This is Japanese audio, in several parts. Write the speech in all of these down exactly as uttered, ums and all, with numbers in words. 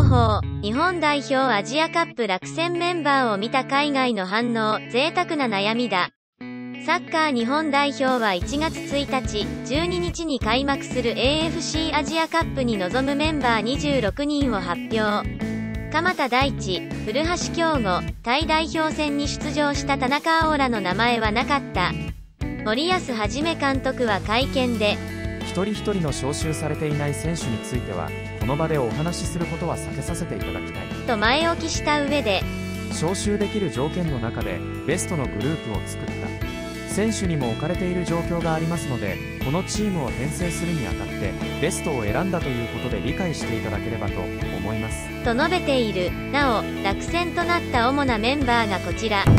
報、日本代表アジアカップ落選メンバーを見た海外の反応、贅沢な悩みだ。サッカー日本代表はいちがつついたち、じゅうににちに開幕する エーエフシー アジアカップに臨むメンバーにじゅうろくにんを発表。鎌田大地、古橋亨梧、タイ代表戦に出場した田中碧らの名前はなかった。森保一監督は会見で、 一人一人の招集されていない選手については、この場でお話しすることは避けさせていただきたい。 と前置きした上で、 招集できる条件の中で、ベストのグループを作った。選手にも置かれている状況がありますので、このチームを編成するにあたって、ベストを選んだということで理解していただければと思います。 と述べている。なお、落選となった主なメンバーがこちら。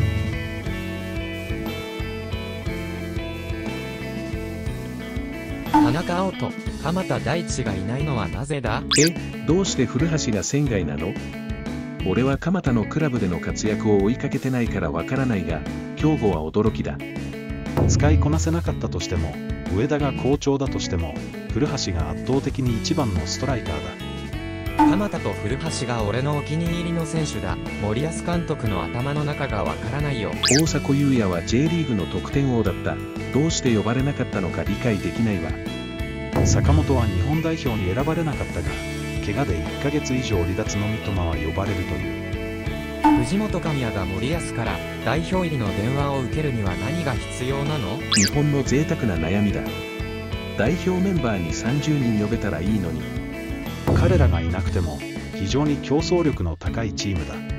田中碧と鎌田大地がいないのはなぜだ？ え、どうして古橋が仙外なの？俺は鎌田のクラブでの活躍を追いかけてないからわからないが、兵庫は驚きだ。 使いこなせなかったとしても、上田が好調だとしても、古橋が圧倒的に一番のストライカーだ。 鎌田と古橋が俺のお気に入りの選手だ。森保監督の頭の中がわからないよ。 大迫勇也は J リーグの得点王だった。どうして呼ばれなかったのか理解できないわ。 坂本は日本代表に選ばれなかったが、怪我でいっかげつ以上離脱の三笘は呼ばれるという。 藤本神谷が森保から代表入りの電話を受けるには何が必要なの？ 日本の贅沢な悩みだ。代表メンバーにさんじゅうにん呼べたらいいのに。 彼らがいなくても非常に競争力の高いチームだ。